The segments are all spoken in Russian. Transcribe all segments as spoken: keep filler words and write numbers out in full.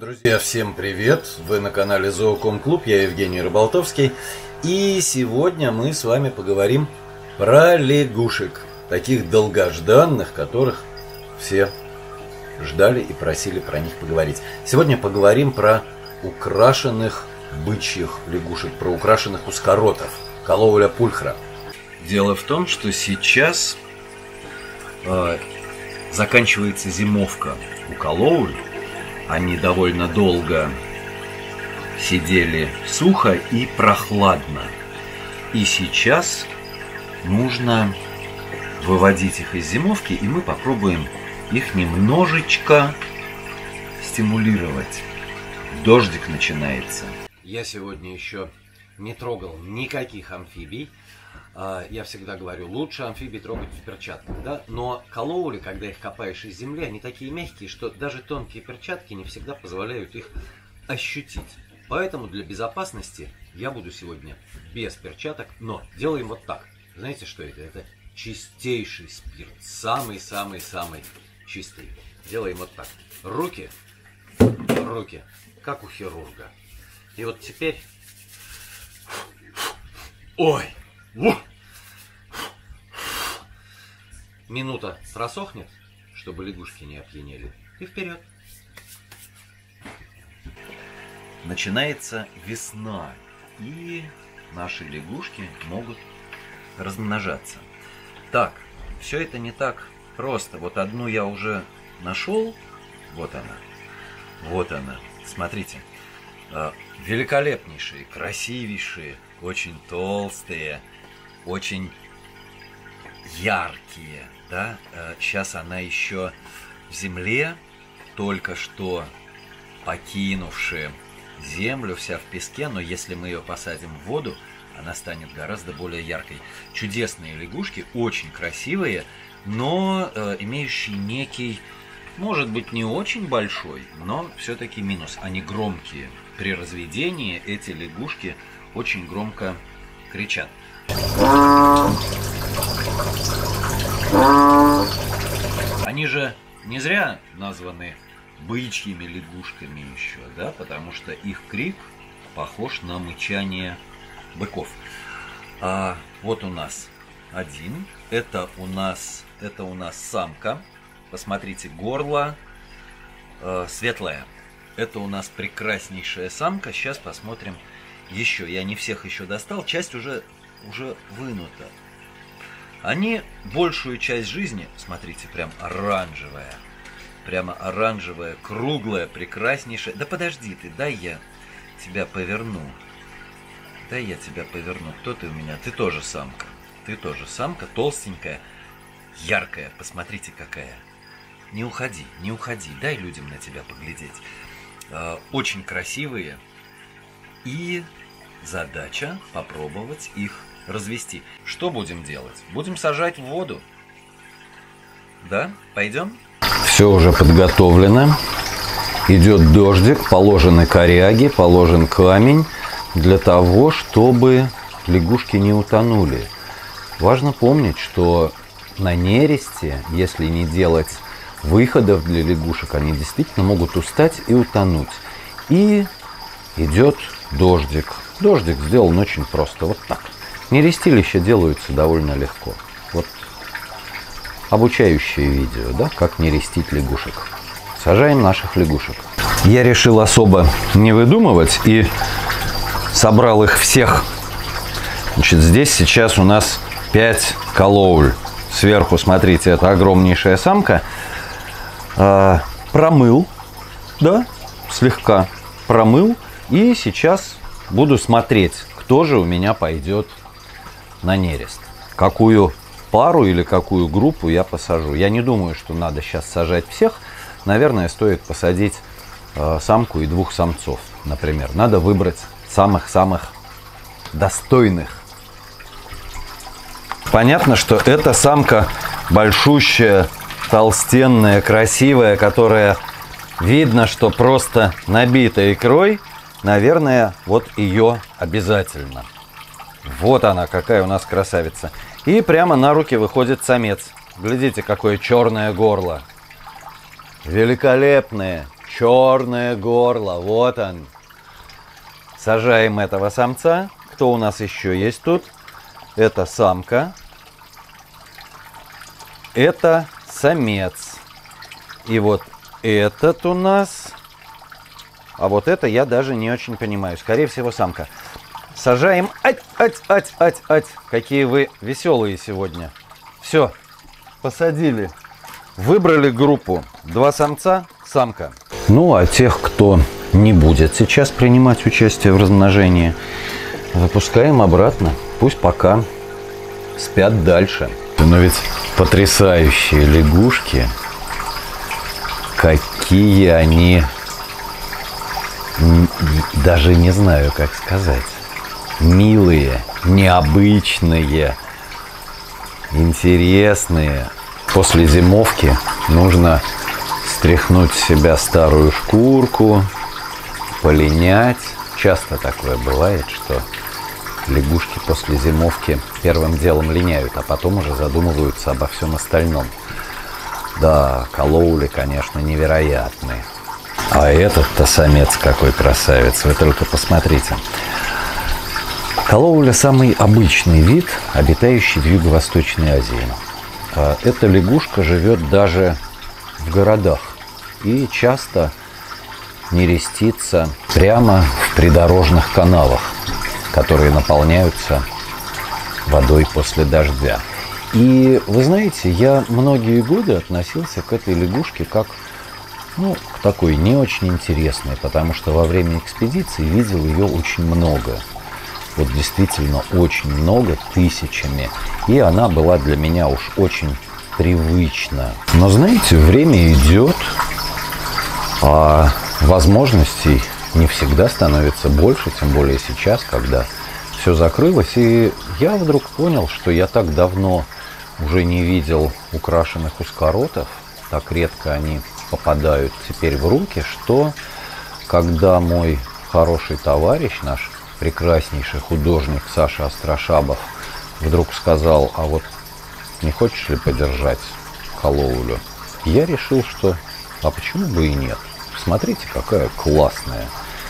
Друзья, всем привет! Вы на канале Зооком Клуб, я Евгений Рыболтовский. И сегодня мы с вами поговорим про лягушек, таких долгожданных, которых все ждали и просили про них поговорить. Сегодня поговорим про украшенных бычьих лягушек, про украшенных ускоротов, Calloula pulchra. Дело в том, что сейчас э, заканчивается зимовка у Calloula. Они довольно долго сидели сухо и прохладно. И сейчас нужно выводить их из зимовки, и мы попробуем их немножечко стимулировать. Дождик начинается. Я сегодня еще не трогал никаких амфибий. Я всегда говорю, лучше амфибий трогать в перчатках, да? Но Calloula, когда их копаешь из земли, они такие мягкие, что даже тонкие перчатки не всегда позволяют их ощутить. Поэтому для безопасности я буду сегодня без перчаток, но делаем вот так. Знаете, что это? Это чистейший спирт, самый-самый-самый чистый. Делаем вот так. Руки, руки, как у хирурга. И вот теперь... Ой! Минута просохнет, чтобы лягушки не опьянели, и вперед. Начинается весна, и наши лягушки могут размножаться. Так, все это не так просто. Вот одну я уже нашел, вот она, вот она, смотрите, великолепнейшие, красивейшие, очень толстые, очень яркие, да, сейчас она еще в земле, только что покинувшая землю, вся в песке, но если мы ее посадим в воду, она станет гораздо более яркой. Чудесные лягушки, очень красивые, но э, имеющие некий, может быть, не очень большой, но все-таки минус. Они громкие. При разведении эти лягушки очень громко кричат. Они же не зря названы бычьими лягушками еще, да, потому что их крик похож на мычание быков. А вот у нас один, это у нас, это у нас самка. Посмотрите, горло э, светлое. Это у нас прекраснейшая самка. Сейчас посмотрим еще. Я не всех еще достал, часть уже уже вынута. Они большую часть жизни, смотрите, прям оранжевая, прямо оранжевая, круглая, прекраснейшая. Да подожди ты, дай я тебя поверну. Дай я тебя поверну. Кто ты у меня? Ты тоже самка. Ты тоже самка, толстенькая, яркая. Посмотрите, какая. Не уходи, не уходи. Дай людям на тебя поглядеть. Очень красивые. И задача попробовать их развести. Что будем делать? Будем сажать в воду. Да? Пойдем? Все уже подготовлено. Идет дождик, положены коряги, положен камень для того, чтобы лягушки не утонули. Важно помнить, что на нересте, если не делать выходов для лягушек, они действительно могут устать и утонуть. И идет дождик. Дождик сделан очень просто, вот так. Нерестилища делаются довольно легко. Вот обучающее видео, да, как нерестить лягушек. Сажаем наших лягушек. Я решил особо не выдумывать и собрал их всех. Значит, здесь сейчас у нас пять Calloula. Сверху, смотрите, это огромнейшая самка. А, промыл, да, слегка промыл. И сейчас буду смотреть, кто же у меня пойдет на нерест. Какую пару или какую группу я посажу. Я не думаю, что надо сейчас сажать всех. Наверное, стоит посадить э, самку и двух самцов, например. Надо выбрать самых-самых достойных. Понятно, что эта самка большущая, толстенная, красивая, которая видно, что просто набита икрой. Наверное, вот ее обязательно. Вот она, какая у нас красавица. И прямо на руки выходит самец. Глядите, какое черное горло. Великолепные, черное горло. Вот он. Сажаем этого самца. Кто у нас еще есть тут? Это самка. Это самец. И вот этот у нас... А вот это я даже не очень понимаю. Скорее всего, самка. Сажаем. Ать, ать, ать, ать, ать. Какие вы веселые сегодня. Все. Посадили. Выбрали группу. Два самца, самка. Ну, а тех, кто не будет сейчас принимать участие в размножении, выпускаем обратно. Пусть пока спят дальше. Но ведь потрясающие лягушки. Какие они... Даже не знаю, как сказать. Милые, необычные, интересные. После зимовки нужно стряхнуть с себя старую шкурку, полинять. Часто такое бывает, что лягушки после зимовки первым делом линяют, а потом уже задумываются обо всем остальном. Да, калоули, конечно, невероятные. А этот-то самец какой красавец, вы только посмотрите. Калоуля – самый обычный вид, обитающий в Юго-Восточной Азии. Эта лягушка живет даже в городах и часто нерестится прямо в придорожных канавах, которые наполняются водой после дождя. И вы знаете, я многие годы относился к этой лягушке как... Ну, такой не очень интересный, потому что во время экспедиции видел ее очень много. Вот действительно очень много, тысячами. И она была для меня уж очень привычна. Но знаете, время идет, а возможностей не всегда становится больше, тем более сейчас, когда все закрылось. И я вдруг понял, что я так давно уже не видел украшенных узкоротов, так редко они попадают теперь в руки, что когда мой хороший товарищ, наш прекраснейший художник Саша Острашабов, вдруг сказал: а вот не хочешь ли подержать калоулю? Я решил, что а почему бы и нет? Смотрите, какая классная.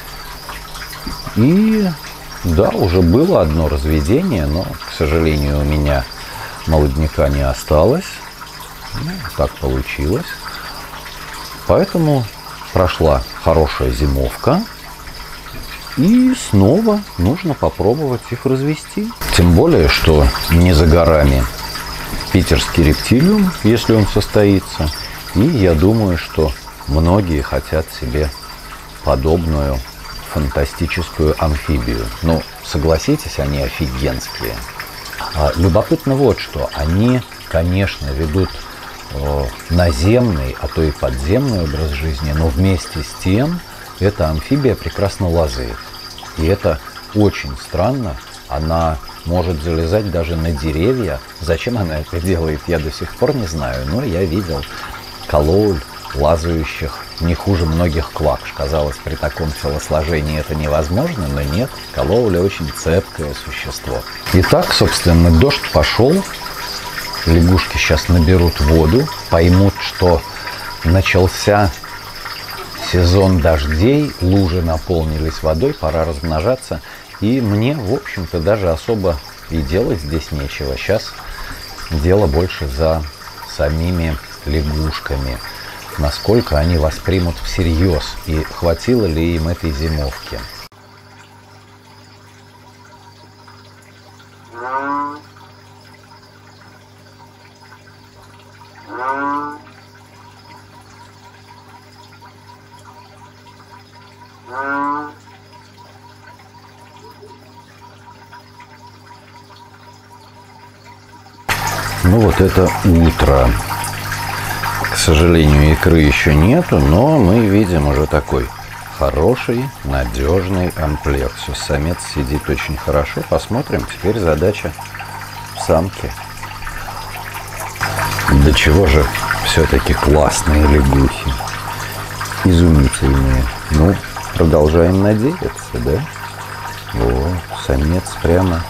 И да, уже было одно разведение, но, к сожалению, у меня молодняка не осталось. Ну, так получилось. Поэтому прошла хорошая зимовка, и снова нужно попробовать их развести. Тем более, что не за горами питерский рептилиум, если он состоится. И я думаю, что многие хотят себе подобную фантастическую амфибию. Ну, согласитесь, они офигенские. А любопытно вот что. Они, конечно, ведут наземный, а то и подземный образ жизни, но вместе с тем эта амфибия прекрасно лазает. И это очень странно. Она может залезать даже на деревья. Зачем она это делает, я до сих пор не знаю. Но я видел калоуль, лазающих не хуже многих квакш. Казалось, при таком телосложении это невозможно, но нет. Калоуля очень цепкое существо. Итак, собственно, дождь пошел. Лягушки сейчас наберут воду, поймут, что начался сезон дождей, лужи наполнились водой, пора размножаться. И мне, в общем-то, даже особо и делать здесь нечего. Сейчас дело больше за самими лягушками. Насколько они воспримут всерьез и хватило ли им этой зимовки. Ну вот это утро. К сожалению, икры еще нету, но мы видим уже такой хороший, надежный амплексус. Самец сидит очень хорошо. Посмотрим. Теперь задача самки. До чего же все-таки классные лягухи. Изумительные. Ну, продолжаем надеяться, да? Вот, самец прямо...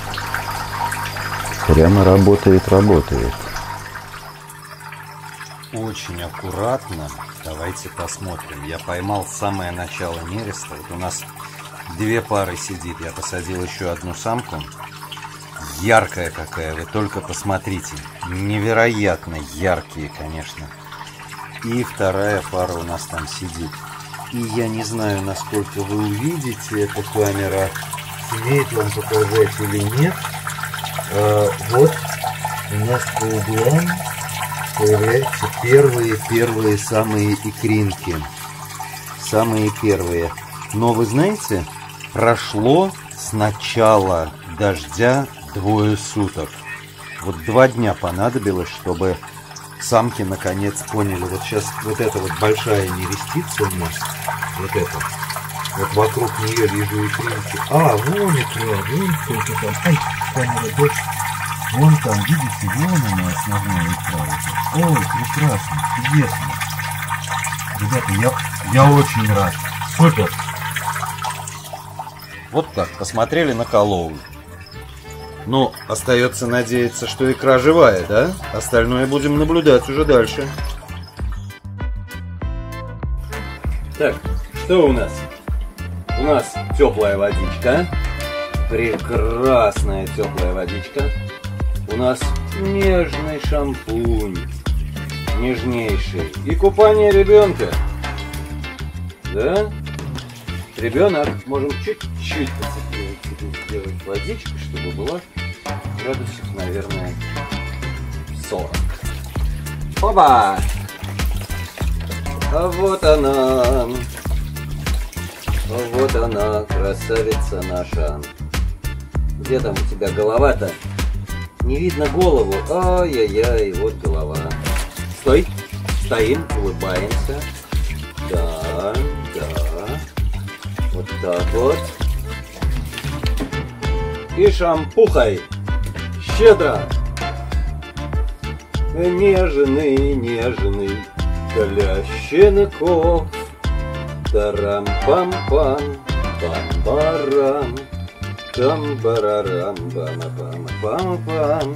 Прямо работает, работает. очень аккуратно. Давайте посмотрим. Я поймал самое начало нереста. Вот у нас две пары сидит. Я посадил еще одну самку. Яркая какая, вы только посмотрите. Невероятно яркие, конечно. И вторая пара у нас там сидит. И я не знаю, насколько вы увидите, эта камера сумеет вам показать или нет. А, вот у нас по углам появляются первые-первые самые икринки. Самые первые. Но вы знаете, прошло с начала дождя двое суток. Вот два дня понадобилось, чтобы самки наконец поняли. Вот сейчас вот эта вот большая нерестица у нас. Вот это. Вот вокруг нее вижу икринки. А, вон икра, вон сколько там. Ай, камера дочь. Вон там, видите, вон она основная икра. Ой, прекрасно, чудесно. Ребята, я, я очень рад. Супер. Вот так, посмотрели на колоу. Ну, остается надеяться, что икра живая, да? Остальное будем наблюдать уже дальше. Так, что у нас? У нас теплая водичка. Прекрасная теплая водичка. У нас нежный шампунь. Нежнейший. И купание ребенка. Да? Ребенок, можем чуть-чуть сделать водичку, чтобы была градусов, наверное, сорок. Опа! А вот она. А вот она, красавица наша. Где там у тебя голова-то? Не видно голову. Ай-яй-яй, вот голова. Стой. Стоим, улыбаемся. Да, да. Вот так вот. И шампухой. Щедро. Нежный, нежный для щенков. Тарам-пам-пам, пам-барам, там-барарам, бам-пам-пам-пам,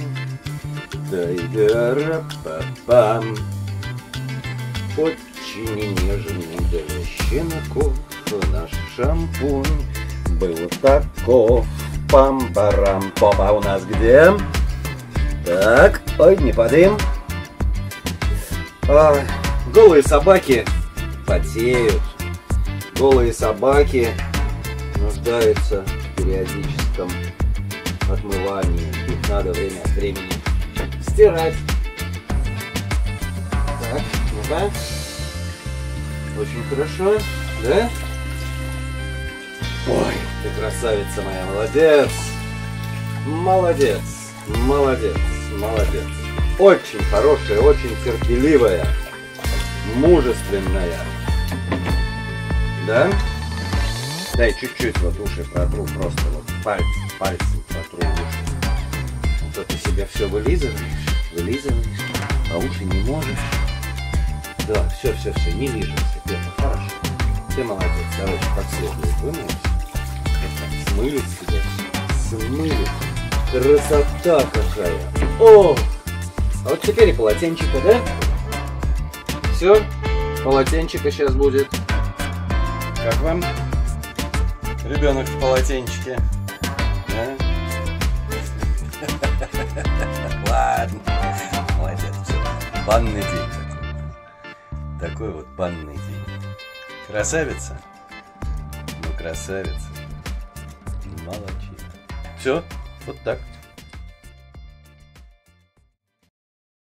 дай-га-ра-па-пам. Очень нежный для щенков наш шампунь был таков. Пам-барам, попа у нас где? Так, ой, не подым. А, голые собаки потеют. Голые собаки нуждаются в периодическом отмывании. Их надо время от времени стирать. Так, ну-ка. Очень хорошо, да? Ой, ты красавица моя, молодец. Молодец, молодец, молодец. Очень хорошая, очень терпеливая, мужественная. Да? Дай чуть-чуть вот уши протру, просто вот пальцем, пальцем протру уши. А то ты себя все вылизываешь, вылизываешь, а уши не можешь. Да, все, все, все, не лижемся, это хорошо. Ты молодец, давай как следует вымоемся. Смыли себя, смыли. Красота какая. О! А вот теперь и полотенчика, да? Все, полотенчика сейчас будет. Как вам? Ребенок в полотенчике. Да? Ладно. Молодец. Все. Банный день. Такой вот банный день. Красавица? Ну, красавица. Молодчина. Все, вот так.